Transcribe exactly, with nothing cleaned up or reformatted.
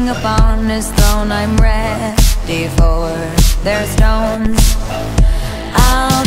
king upon his throne. I'm ready for their stones. I'll